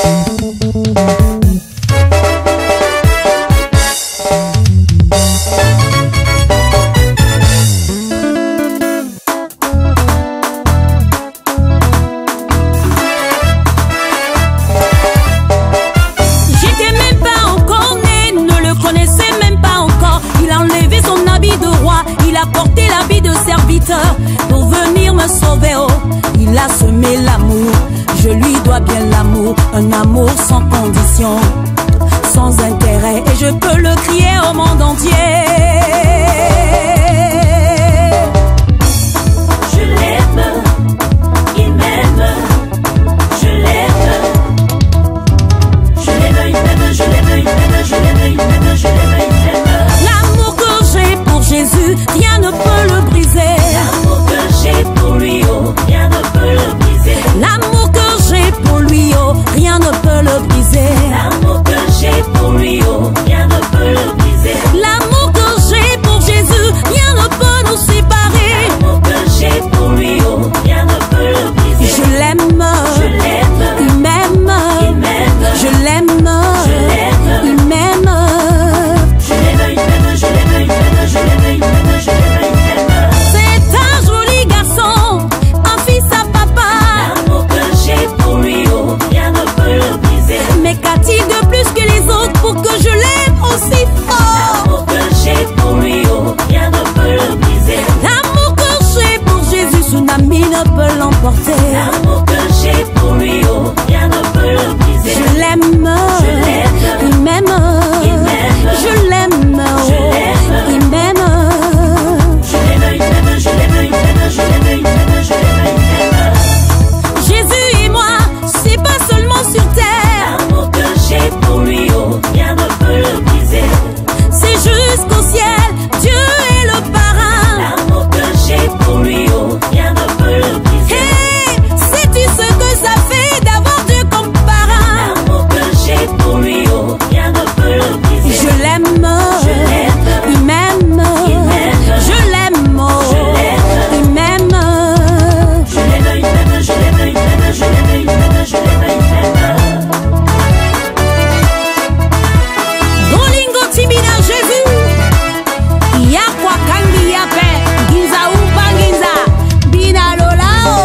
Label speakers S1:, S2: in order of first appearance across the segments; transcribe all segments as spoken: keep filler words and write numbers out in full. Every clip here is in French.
S1: Pour venir me sauver, oh, il a semé l'amour. Je lui dois bien l'amour, un amour sans condition, sans intérêt, et je peux le crier au monde entier.
S2: Je l'aime, il m'aime, je l'aime. Je l'aime, il m'aime, je l'aime, il m'aime, je l'aime, il m'aime, je l'aime, il m'aime.
S1: L'amour que j'ai pour Jésus, rien ne peut le briser.
S2: L'amour que j'ai pour lui, oh, rien ne peut le briser.
S1: L'amour que j'ai pour lui, oh, rien ne peut le briser.
S2: L'amour que j'ai pour lui, oh, rien ne peut le briser.
S1: L'amour que j'ai pour Jésus, rien ne peut nous séparer.
S2: L'amour que j'ai pour lui, oh, rien ne peut le briser.
S1: Je l'aime,
S2: je l'aime,
S1: il m'aime,
S2: il m'aime,
S1: je l'aime,
S2: je l'aime,
S1: il m'aime.
S2: Je l'aime, il m'aime, je l'aime, il m'aime, je l'aime, il m'aime, je l'aime, il m'aime.
S1: C'est un joli garçon, un fils à papa.
S2: L'amour que j'ai pour lui, oh, rien ne peut le briser.
S1: Mais qu'a-t-il de plus que les autres pour que je l'aime aussi fort?
S2: L'amour que j'ai pour lui, oh, rien ne peut le briser.
S1: L'amour que j'ai pour Jésus, tsunami ne peut l'emporter.
S2: L'amour que j'ai pour lui, oh, rien ne peut le briser.
S1: Je l'aime,
S2: je l'aime,
S1: il m'aime,
S2: il m'aime,
S1: je l'aime,
S2: je l'aime,
S1: il m'aime.
S2: Je l'aime, il m'aime, je l'aime, il m'aime, je l'aime, il m'aime, je l'aime, il m'aime.
S1: Jésus et moi, c'est pas seulement sur terre.
S2: L'amour que j'ai pour lui, oh, rien ne peut le briser.
S1: C'est jusqu'au ciel, Dieu est le parrain.
S2: L'amour que j'ai pour lui, oh, rien ne peut le briser.
S1: Hey, sais-tu ce que ça fait d'avoir Dieu comme parrain?
S2: L'amour que j'ai pour lui, oh, rien ne peut le briser.
S1: Je l'aime,
S2: je l'aime,
S1: il m'aime,
S2: il m'aime,
S1: je l'aime, oh,
S2: je l'aime,
S1: il m'aime.
S2: je l'aime, il m'aime, je l'aime, il m'aime, je l'aime, il m'aime, je l'aime, il m'aime.
S1: Bolingo tibina Jésus, yakwa kangi yape, ginza upa ginza, bina lolao.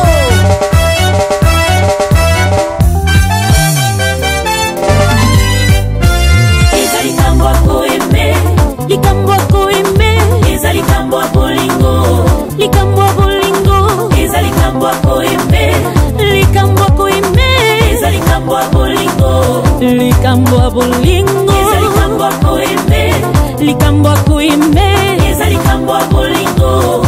S2: Ezali kambo ako eme,
S1: Likambo ko eme,
S2: ezali kambo ako lingo,
S1: likambo bolingo,
S2: ezali kambo ako eme,
S1: likambo ko eme,
S2: ezali kambo ako lingo,
S1: likambo bolingo,
S2: ezali kambo ako eme,
S1: likambo ko eme.
S2: ezali kambo ako lingo.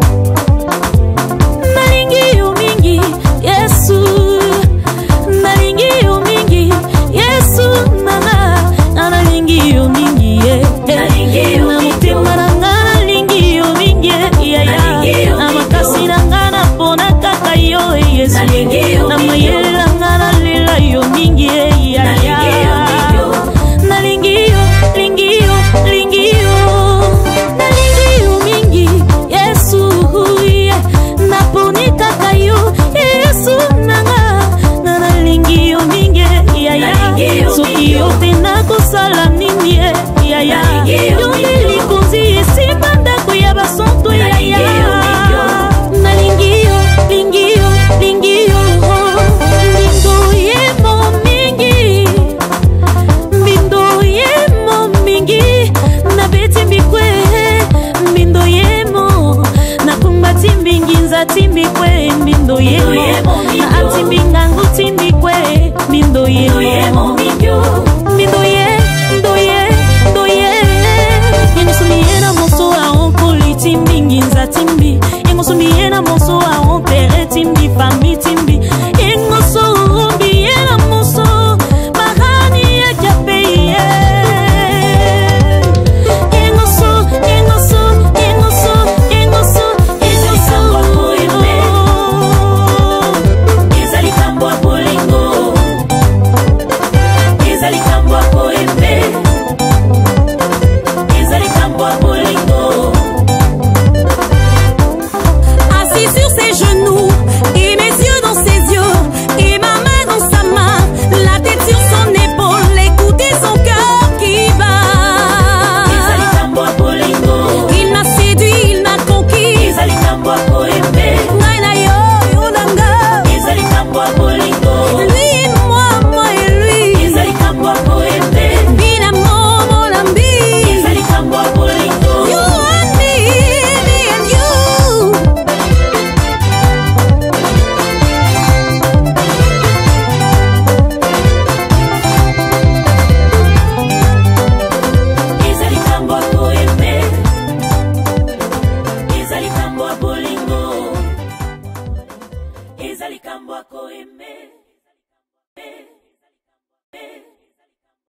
S1: Nalingi yo mingi, Yesu. Nalingi yo mingi, Yesu nana. Nalingi yo mingi, yeah.
S2: Nalingi yo
S1: Na
S2: mingi,
S1: mutima nanga nalingi yo mingi, yeah,
S2: Nalingi
S1: yeah.
S2: yo
S1: Na
S2: mingi,
S1: makasi nanga napona kaka yo, Yesu.
S2: Nalingi yo
S1: Na
S2: mingi,
S1: mayele nanga nalela yo mingi, yeah,
S2: Nalingi yo
S1: yeah.
S2: mingi,
S1: Nalingi yo, lingi yo, lingi yo. Nalingi yo mingi, Yesu, yeah. Naponi kaka yo, Yesu nanga. Na nalingi yo mingi, yeah,
S2: Nalingi
S1: yeah.
S2: yo
S1: Soki
S2: mingi,
S1: yo tena kosala nini, yeah, yeah, yeah.
S2: Nalingi yo
S1: Yo
S2: mingi,
S1: nde likonzi esimba ndako ya basonto, yeah,
S2: Nalingi yo
S1: yeah. Nalingi yo, lingi yo, lingi yo. Lindo ye mo mingi, mbindo ye mo mingi. Na beti mbikwe, mbindo ye mo. Na kumbati mbingi nza timbikwe, mbindo ye mo. Na ati mbingangu timbikwe, mbindo ye mo.